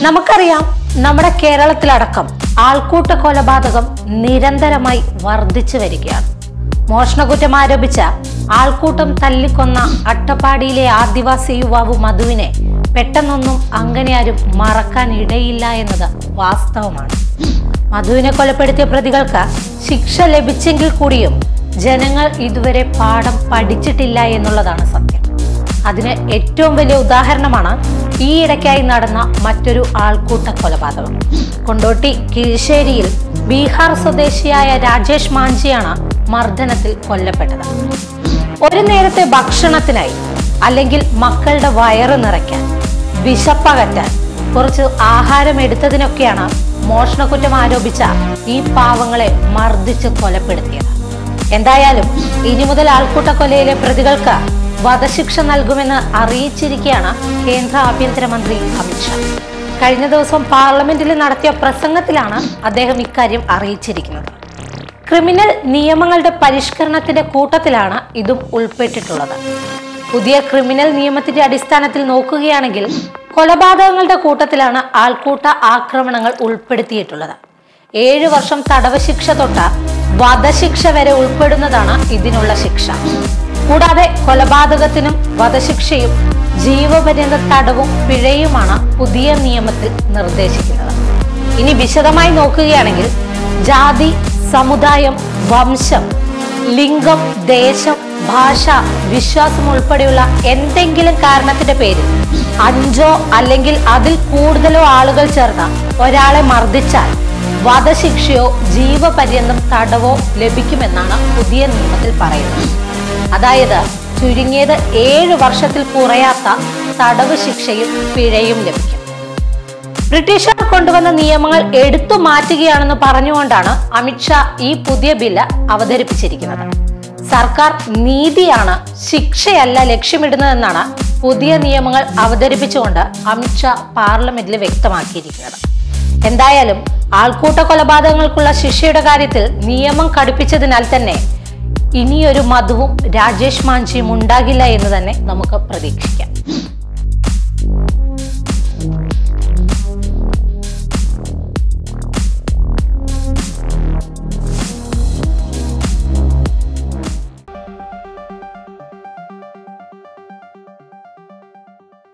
നമുക്കറിയാം, നമ്മുടെ കേരളത്തിലടക്കം ആൾക്കൂട്ട കൊലപാതകം നിരന്തരമായി വർദ്ധിച്ചു വരികയാണ്. മോഷണക്കുറ്റം ആരോപിച്ച ആൾക്കൂട്ടം തല്ലിക്കൊന്ന അട്ടപ്പാടിയിലെ ആദിവാസി യുവാവ് മധുവിനെ പെട്ടെന്നൊന്നും അങ്ങനെ ആരും മറക്കാൻ ഇടയില്ല എന്നത് വാസ്തവമാണ്. മധുവിനെ കൊലപ്പെടുത്തിയ പ്രതികൾക്ക് ശിക്ഷ ലഭിച്ചെങ്കിൽ കൂടിയും ജനങ്ങൾ ഇതുവരെ പാഠം പഠിച്ചിട്ടില്ല എന്നുള്ളതാണ് സത്യം. അതിന് ഏറ്റവും വലിയ ഉദാഹരണമാണ് ഈയിടയ്ക്കായി നടന്ന മറ്റൊരു ആൾക്കൂട്ട കൊലപാതകം. കൊണ്ടോട്ടി കിഴിശ്ശേരിയിൽ ബീഹാർ സ്വദേശിയായ രാജേഷ് മാഞ്ചിയാണ് മർദ്ദനത്തിൽ കൊല്ലപ്പെട്ടത്. ഒരു നേരത്തെ ഭക്ഷണത്തിനായി അല്ലെങ്കിൽ മക്കളുടെ വയറ് നിറയ്ക്കാൻ, വിശപ്പകറ്റാൻ കുറച്ച് ആഹാരം എടുത്തതിനൊക്കെയാണ് മോഷണക്കുറ്റം ആരോപിച്ച ഈ പാവങ്ങളെ മർദ്ദിച്ച് കൊലപ്പെടുത്തിയത്. എന്തായാലും ഇനി മുതൽ ആൾക്കൂട്ട കൊലയിലെ പ്രതികൾക്ക് വധശിക്ഷ നൽകുമെന്ന് അറിയിച്ചിരിക്കുകയാണ് കേന്ദ്ര ആഭ്യന്തരമന്ത്രി അമിത്ഷാ. കഴിഞ്ഞ ദിവസം പാർലമെന്റിൽ നടത്തിയ പ്രസംഗത്തിലാണ് അദ്ദേഹം ഇക്കാര്യം അറിയിച്ചിരിക്കുന്നത്. ക്രിമിനൽ നിയമങ്ങളുടെ പരിഷ്കരണത്തിന്റെ കൂട്ടത്തിലാണ് ഇതും ഉൾപ്പെട്ടിട്ടുള്ളത്. പുതിയ ക്രിമിനൽ നിയമത്തിന്റെ അടിസ്ഥാനത്തിൽ നോക്കുകയാണെങ്കിൽ കൊലപാതകങ്ങളുടെ കൂട്ടത്തിലാണ് ആൾക്കൂട്ട ആക്രമണങ്ങൾ ഉൾപ്പെടുത്തിയിട്ടുള്ളത്. 7 വർഷം തടവ് ശിക്ഷ തൊട്ട് വധശിക്ഷ വരെ ഉൾപ്പെടുന്നതാണ് ഇതിനുള്ള ശിക്ഷ. കൂടാതെ കൊലപാതകത്തിനും വധശിക്ഷയും ജീവപര്യന്ത തടവും പിഴയുമാണ് പുതിയ നിയമത്തിൽ നിർദ്ദേശിക്കുന്നത്. ഇനി വിശദമായി നോക്കുകയാണെങ്കിൽ ജാതി, സമുദായം, വംശം, ലിംഗം, ദേശം, ഭാഷ, വിശ്വാസം ഉൾപ്പെടെയുള്ള എന്തെങ്കിലും കാരണത്തിന്റെ പേരിൽ 5 അല്ലെങ്കിൽ അതിൽ കൂടുതലോ ആളുകൾ ചേർന്ന ഒരാളെ മർദ്ദിച്ചാൽ വധശിക്ഷയോ ജീവപര്യന്തം തടവോ ലഭിക്കുമെന്നാണ് പുതിയ നിയമത്തിൽ പറയുന്നത്. അതായത് ചുരുങ്ങിയത് 7 വർഷത്തിൽ കുറയാത്ത തടവ് ശിക്ഷയും പിഴയും ലഭിക്കും. ബ്രിട്ടീഷുകാർ കൊണ്ടുവന്ന നിയമങ്ങൾ എടുത്തു മാറ്റുകയാണെന്ന് പറഞ്ഞുകൊണ്ടാണ് അമിത്ഷാ ഈ പുതിയ ബില്ല് അവതരിപ്പിച്ചിരിക്കുന്നത്. സർക്കാർ നീതിയാണ്, ശിക്ഷയല്ല ലക്ഷ്യമിടുന്നതെന്നാണ് പുതിയ നിയമങ്ങൾ അവതരിപ്പിച്ചുകൊണ്ട് അമിത്ഷാ പാർലമെന്റിൽ വ്യക്തമാക്കിയിരിക്കുന്നത്. എന്തായാലും ആൾക്കൂട്ട കൊലപാതകങ്ങൾക്കുള്ള ശിക്ഷയുടെ കാര്യത്തിൽ നിയമം കടുപ്പിച്ചതിനാൽ തന്നെ ഇനിയൊരു മധുവും രാജേഷ് മാഞ്ചിയും ഉണ്ടാകില്ല എന്ന് തന്നെ നമുക്ക് പ്രതീക്ഷിക്കാം.